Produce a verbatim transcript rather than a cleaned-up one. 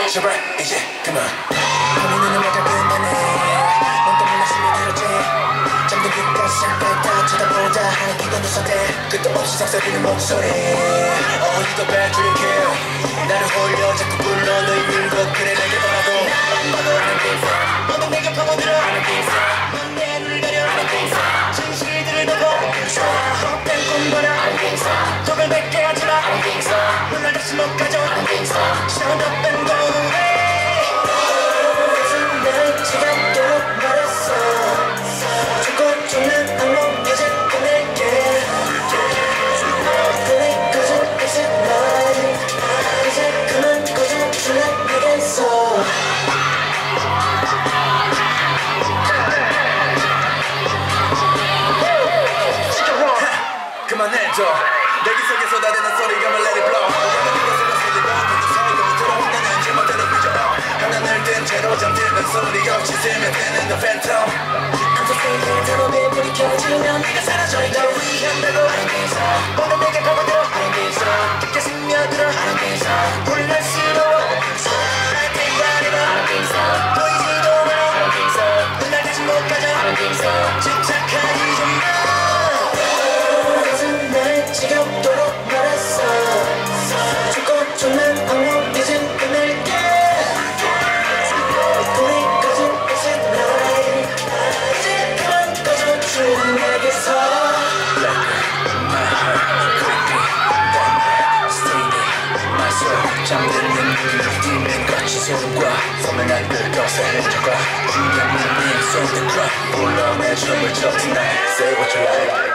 제발 이제 그만 고민은 내가 끝나네 넌 때문에 숨이 들었지 잠든 끝까지 잠깐 다 쳐다보다 하는 기가 누선대 끝도 없이 sak서리는 목소리 Oh you the bad dream kill 나를 홀려 자꾸 불러 너 있는 것 그래 내게 오라고 나도 I don't think so 너도 내게 파고들어 I don't think so 넌 내 눈을 가려 I don't think so 진실들을 덮어 I don't think so 헛된 꿈꿔라 I don't think so 독을 뱉게 하지마 I don't think so 눈을 다시 못 가져 I don't think so Shut up and go away 날 지겹도록 말했어 죽고 죽는 악몽 이제 끝낼게 근데 그저 이제 날 이제 그만 꺼져 줄래 내게서 그만해줘 내 귀 속에 쏟아지는 소리가 let it blow 하나를 든 채로 잠들면 소리 없이 스며드는 the phantom 감정세계의 단어에 불이 켜지면 네가 사라져 널 위한다고 I don't think so 너는 내게 파고들어 I don't think so 깊게 스며들어 I don't think so 혼란스러워 날 대가리로 I don't think so 보이지도 않아 I don't think so 눈날 다시 못 가져 I don't think so 집착하지 좀마 그것은 날 지겹도록 말했어 죽고 죽는 악몽 이제 끝낼게 잠드는 눈을 띄는 거친 소음과 선명한 그것의 흔적과 주변 눈이 쏟는 cry 불러내 춤을 춰 tonight Say what you like